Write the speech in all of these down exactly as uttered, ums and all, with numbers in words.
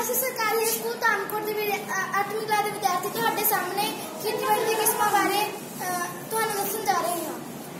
ਅਸੀਂ ਸਰਕਾਰੀ ਸਕੂਲ ਧਾਮਕੋਟ ਦੇ ਅੱਠਵੀਂ ਕਲਾਸ ਦੇ ਵਿਦਿਆਰਥੀ ਤੁਹਾਡੇ ਸਾਹਮਣੇ ਖੇਤੀਬਾੜੀ ਦੀ ਕਿਸਮਾਂ ਬਾਰੇ ਤੁਹਾਨੂੰ ਦੱਸਣ ਜਾ ਰਹੇ ਹਾਂ।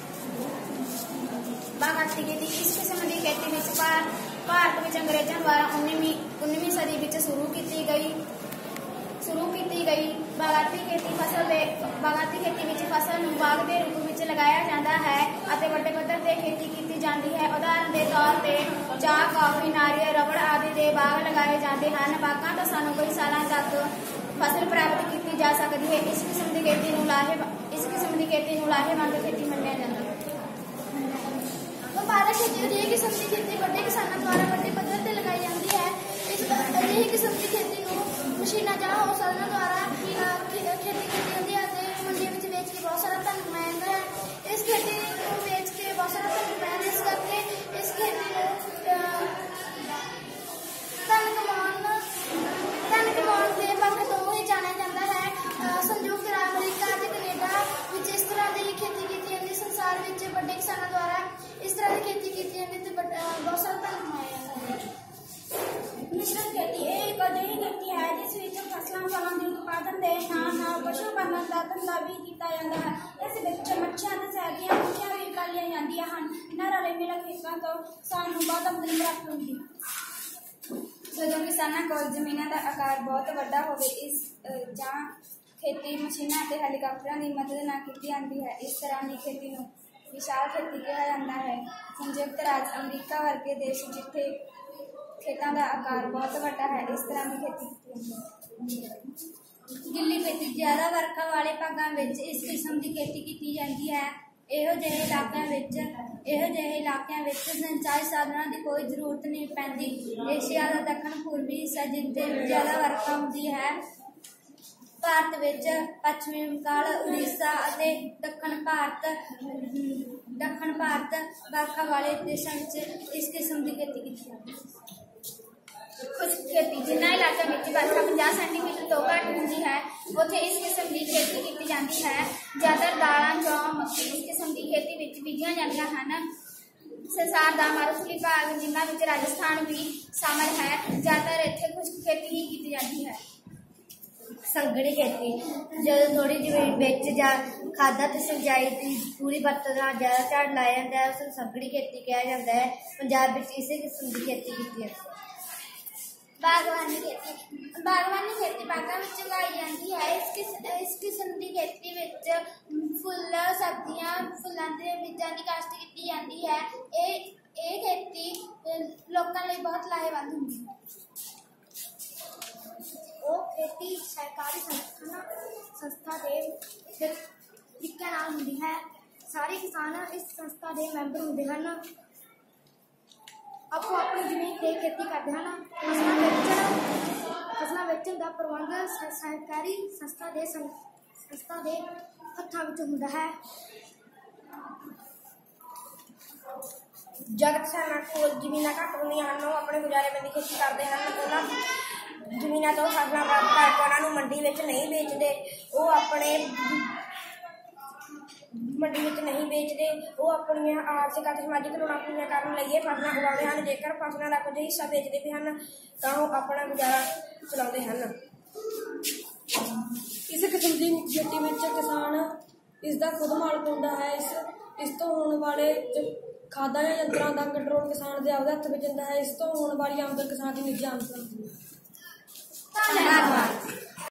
ਬਾਗਾਤੀ ਖੇਤੀ ਇਸ ਕਿਸਮ ਦੀ ਖੇਤੀ ਵਿੱਚ ਭਾਰਤ ਵਿੱਚ ਅੰਗਰੇਜ਼ਾਂ ਦੁਆਰਾ ਉन्नीवीं उन्नीवीं सदी ਵਿੱਚ ਸ਼ੁਰੂ ਕੀਤੀ ਗਈ ਸ਼ੁਰੂ ਕੀਤੀ ਗਈ ਬਾਗਾਤੀ ਖੇਤੀ ਫਸਲ ਦੇ ਬਾਗਾਤੀ ਖੇਤੀ ਵਿੱਚ ਫਸਲ ਨੂੰ ਬਾਗ ਦੇ ਰੂਪ ਵਿੱਚ ਲਗਾਇਆ ਜਾਂਦਾ ਹੈ ਅਤੇ ਵੱਡੇ ਪੱਧਰ ਤੇ ਖੇਤੀ ਕੀਤੀ ਜਾਂਦੀ ਹੈ। ਉਦਾਹਰਨ ਦੇ ਤੌਰ ਤੇ ਚਾਹ, ਕਾਫੀ, ਨਾਰੀਅਲ, ਰਬੜ ਆਦਿ ਦੇ ਬਾਗ ਲਗਾਏ ਜਾਂਦੇ ਹਨ। ਬਾਗਾਂ ਤੋਂ ਸਾਨੂੰ ਕਈ ਸਾਲਾਂ ਤੱਕ ਫਸਲ ਪ੍ਰਾਪਤ ਕੀਤੀ ਜਾ ਸਕਦੀ ਹੈ। ਇਸ ਕਿਸਮ ਦੀ ਖੇਤੀ ਨੂੰ ਲਾਹੇ ਇਸ ਕਿਸਮ ਦੀ ਖੇਤੀ ਨੂੰ ਲਾਹੇਵੰਦ ਖੇਤੀ ਮੰਨਿਆ ਜਾਂਦਾ ਹੈ। ਵਪਾਰਕ ਖੇਤੀ ਅਜਿਹੀ ਕਿਸਮ ਦੀ ਖੇਤੀ ਵੱਡੇ ਕਿਸਾਨਾਂ ਦੁਆਰਾ ਵੱਡੇ ਪੱਧਰ ਤੇ ਲਗਾਈ ਜਾਂਦੀ ਹੈ। ਇਸ ਅਜਿਹੀ ਕਿਸਮ ਦੀ ਖੇਤੀ ਨੂੰ ਮਸ਼ੀਨਾਂ ਜਾਂ ਹੌਸਲਿਆਂ ਦੁਆਰਾ ਖੇਤੀ ਕੀਤੀ ਜਾਂਦੀ ਹੈ ਅਤੇ ਮੰਡੀ ਵਿੱਚ ਵੇਚ ਕੇ ਬਹੁਤ ਸਾਰਾ ਧਨ ਕਮਾਇਆ ਜਾਂਦਾ ਹੈ। ਇਸ ਖੇਤੀ ਨੂੰ ਵੇਚ ਕੇ ਬਹੁਤ ਸਾਰਾ ਧਨ ਕਮਾਇਆ ਜਾਂਦਾ, ਇਸ ਕਰਕੇ ਇਸ ਖੇਤੀ ਨੂੰ ਧਨ ਕਮਾਉਣ ਧਨ ਕਮਾਉਣ ਦੇ ਪੱਖ ਤੋਂ ਹੀ ਜਾਣਿਆ ਜਾਂਦਾ ਹੈ। ਸੰਯੁਕਤ ਰਾਜ ਅਮਰੀਕਾ ਅਤੇ ਕੈਨੇਡਾ ਵਿੱਚ ਇਸ ਤਰ੍ਹਾਂ ਦੀ ਖੇਤੀ ਕੀਤੀ ਜਾਂਦੀ। ਸੰਸਾਰ ਵਿੱਚ ਵੱਡੇ ਕਿਸਾਨਾਂ ਦੁਆਰਾ ਇਸ ਤਰ੍ਹਾਂ ਦੀ ਖੇਤੀ ਕੀਤੀ ਜਾਂਦੀ ਤੇ ਬਹੁਤ ਸਾਰਾ ਧਨ ਕਮਾਇਆ ਜਾਂਦਾ ਹੈ। ਮਿਸ਼ਰਤ ਖੇਤੀ ਇਹ ਇੱਕ ਅਜਿਹੀ ਖੇਤੀ ਹੈ ਜਿਸ ਵਿੱਚ ਫਸਲਾਂ ਫਲਾਂ ਦੇ ਉਤਪਾਦਨ ਦੇ ਨਾਲ ਨਾਲ ਪਸ਼ੂ ਪਾਲਣ ਦਾ ਧੰਦਾ ਵੀ ਕੀਤਾ ਜਾਂਦਾ ਹੈ। ਇਸ ਵਿੱਚ ਮੱਛੀਆਂ ਅਤੇ ਸ਼ਹਿਦ ਦੀਆਂ ਮੱਛੀਆਂ ਵੀ ਪਾਲੀਆਂ ਜਾਂਦੀਆਂ ਹਨ। ਇਹਨਾਂ ਰਲੇ ਮਿਲੇ ਖੇਤਾਂ ਤੋਂ ਸਾਨੂੰ ਬਹੁਤ ਆਮਦਨੀ ਪ੍ਰਾਪਤ ਹੁੰਦੀ ਹੈ। ਜਦੋਂ ਕਿਸਾਨਾਂ ਕੋਲ ਜ਼ਮੀਨਾਂ ਦਾ ਆਕਾਰ ਬਹੁਤ ਵੱਡਾ ਹੋਵੇ ਇਸ ਜਾਂ ਖੇਤੀ ਮਸ਼ੀਨਾਂ ਅਤੇ ਹੈਲੀਕਾਪਟਰਾਂ ਦੀ ਮਦਦ ਨਾਲ ਕੀਤੀ ਜਾਂਦੀ ਹੈ। ਇਸ ਤਰ੍ਹਾਂ ਦੀ ਖੇਤੀ ਨੂੰ ਵਿਸ਼ਾਲ ਖੇਤੀ ਕਿਹਾ ਜਾਂਦਾ ਹੈ। ਸੰਯੁਕਤ ਰਾਜ ਅਮਰੀਕਾ ਵਰਗੇ ਦੇਸ਼ ਜਿੱਥੇ ਖੇਤਾਂ ਦਾ ਆਕਾਰ ਬਹੁਤ ਵੱਡਾ ਹੈ, ਇਸ ਤਰ੍ਹਾਂ ਦੀ ਖੇਤੀ ਕੀਤੀ ਜਾਂਦੀ ਹੈ। ਗਿੱਲੀ ਖੇਤੀ ਜ਼ਿਆਦਾ ਵਰਖਾ ਵਾਲੇ ਭਾਗਾਂ ਵਿੱਚ ਇਸ ਕਿਸਮ ਦੀ ਖੇਤੀ ਕੀਤੀ ਜਾਂਦੀ ਹੈ। ਇਹੋ ਜਿਹੇ ਇਲਾਕਿਆਂ ਵਿੱਚ ਇਹੋ ਜਿਹੇ ਇਲਾਕਿਆਂ ਵਿੱਚ ਸਿੰਚਾਈ ਸਾਧਨਾਂ ਦੀ ਕੋਈ ਜ਼ਰੂਰਤ ਨਹੀਂ ਪੈਂਦੀ। ਏਸ਼ੀਆ ਦਾ ਦੱਖਣ ਪੂਰਬੀ ਹਿੱਸਾ ਜਿੱਥੇ ਜ਼ਿਆਦਾ ਵਰਖਾ ਹੁੰਦੀ ਹੈ। ਭਾਰਤ ਵਿੱਚ ਪੱਛਮੀ ਬੰਗਾਲ, ਉੜੀਸਾ ਅਤੇ ਦੱਖਣ ਭਾਰਤ ਦੱਖਣ ਭਾਰਤ ਵਰਖਾ ਵਾਲੇ ਦੇਸ਼ਾਂ ਵਿੱਚ ਇਸ ਕਿਸਮ ਦੀ ਖੇਤੀ ਕੀਤੀ ਜਾਂਦੀ ਹੈ। ਖੁਸ਼ਕ ਖੇਤੀ ਜਿਨ੍ਹਾਂ ਇਲਾਕਿਆਂ ਵਿੱਚ ਵਰਖਾ ਪੰਜਾਹ ਸੈਂਟੀਮੀਟਰ ਤੋਂ ਘੱਟ ਹੁੰਦੀ ਹੈ ਉੱਥੇ ਇਸ ਕਿਸਮ ਦੀ ਖੇਤੀ ਕੀਤੀ ਜਾਂਦੀ ਹੈ। ਜ਼ਿਆਦਾਤਰ ਦਾਲਾਂ, ਜੌਂ, ਮੱਕੀ ਇਸ ਕਿਸਮ ਦੀ ਖੇਤੀ ਵਿੱਚ ਬੀਜੀਆਂ ਜਾਂਦੀਆਂ ਹਨ। ਸੰਸਾਰ ਦਾ ਮਾਰੂਥਲੀ ਭਾਗ ਜਿਨ੍ਹਾਂ ਵਿੱਚ ਰਾਜਸਥਾਨ ਵੀ ਸ਼ਾਮਲ ਹੈ, ਜ਼ਿਆਦਾਤਰ ਇੱਥੇ ਖੁਸ਼ਕ ਖੇਤੀ ਹੀ ਕੀਤੀ ਜਾਂਦੀ ਹੈ। ਸੰਘਣੀ ਖੇਤੀ ਜਦੋਂ ਥੋੜੀ ਜ਼ਮੀਨ ਵਿੱਚ ਜਾਂ ਖਾਦਾਂ ਤੇ ਸਿੰਚਾਈ ਦੀ ਪੂਰੀ ਵਰਤੋਂ ਨਾਲ ਜ਼ਿਆਦਾ ਝਾੜ ਲਾਇਆ ਜਾਂਦਾ ਹੈ, ਉਸ ਨੂੰ ਸੰਘਣੀ ਖੇਤੀ ਕਿਹਾ ਜਾਂਦਾ ਹੈ। ਪੰਜਾਬ ਵਿੱਚ ਇਸੇ ਕਿਸਮ ਦੀ ਖੇਤੀ ਕੀਤੀ ਜਾਂਦੀ ਹੈ। ਬਾਗਵਾਨੀ ਖੇਤੀ ਬਾਗਵਾਨੀ ਖੇਤੀ ਬਾਗਾਂ ਵਿੱਚ ਉਗਾਈ ਜਾਂਦੀ ਹੈ। ਇਸ ਕਿਸ ਇਸ ਕਿਸਮ ਦੀ ਖੇਤੀ ਵਿੱਚ ਫੁੱਲ, ਸਬਜ਼ੀਆਂ, ਫੁੱਲਾਂ ਦੇ ਬੀਜਾਂ ਦੀ ਕਾਸ਼ਤ ਕੀਤੀ ਜਾਂਦੀ ਹੈ। ਇਹ ਇਹ ਖੇਤੀ ਲੋਕਾਂ ਲਈ ਬਹੁਤ ਲਾਹੇਵੰਦ ਹੁੰਦੀ ਹੈ। ਉਹ ਖੇਤੀ ਸਰਕਾਰੀ ਸੰਸਥਾਵਾਂ ਸੰਸਥਾ ਦੇ ਤਰੀਕੇ ਨਾਲ ਹੁੰਦੀ ਹੈ। ਸਾਰੇ ਕਿਸਾਨ ਇਸ ਸੰਸਥਾ ਦੇ ਮੈਂਬਰ ਹੁੰਦੇ ਹਨ। ਆਪੋ ਆਪਣੀ ਜ਼ਮੀਨ ਤੇ ਖੇਤੀ ਕਰਦੇ ਹਨ। ਫਸਲਾਂ ਵੇਚਣ ਫਸਲਾਂ ਵੇਚਣ ਦਾ ਪ੍ਰਬੰਧ ਸਹਿਕਾਰੀ ਸੰਸਥਾ ਦੇ ਸੰਸਥਾ ਦੇ ਹੱਥਾਂ ਵਿੱਚ ਹੁੰਦਾ ਹੈ। ਜਦ ਕਿਸਾਨਾਂ ਕੋਲ ਜ਼ਮੀਨਾਂ ਘੱਟ ਹੁੰਦੀਆਂ ਹਨ ਉਹ ਆਪਣੇ ਗੁਜ਼ਾਰੇ ਬੰਦੀ ਖੇਤੀ ਕਰਦੇ ਹਨ। ਉਹਨਾਂ ਜ਼ਮੀਨਾਂ ਤੋਂ ਫਸਲਾਂ ਪ੍ਰਾਪਤ ਕਰਕੇ ਉਹਨਾਂ ਨੂੰ ਮੰਡੀ ਵਿੱਚ ਨਹੀਂ ਵੇਚਦੇ। ਉਹ ਆਪਣੇ ਮੰਡੀ ਵਿੱਚ ਨਹੀਂ ਵੇਚਦੇ ਉਹ ਆਪਣੀਆਂ ਆਰਥਿਕ ਅਤੇ ਸਮਾਜਿਕ ਲੋੜਾਂ ਪੂਰੀਆਂ ਕਰਨ ਲਈ ਇਹ ਫਸਲਾਂ ਉਗਾਉਂਦੇ ਹਨ। ਜੇਕਰ ਫਸਲਾਂ ਦਾ ਕੁਝ ਹਿੱਸਾ ਵੇਚਦੇ ਵੀ ਹਨ ਤਾਂ ਉਹ ਆਪਣਾ ਗੁਜ਼ਾਰਾ ਚਲਾਉਂਦੇ ਹਨ। ਇਸ ਕਿਸਮ ਦੀ ਖੇਤੀ ਵਿੱਚ ਕਿਸਾਨ ਇਸ ਦਾ ਖੁਦ ਮਾਲਕ ਹੁੰਦਾ ਹੈ। ਇਸ ਇਸ ਤੋਂ ਹੋਣ ਵਾਲੇ ਖਾਦਾਂ ਜਾਂ ਯੰਤਰਾਂ ਦਾ ਕੰਟਰੋਲ ਕਿਸਾਨ ਦੇ ਆਪਦੇ ਹੱਥ ਵਿੱਚ ਹੁੰਦਾ ਹੈ। ਇਸ ਤੋਂ ਹੋਣ ਵਾਲੀ ਆਮਦਨ ਕਿਸਾਨ ਦੀ ਨਿੱਜੀ ਆਮਦਨ ਹੁੰਦੀ ਹੈ।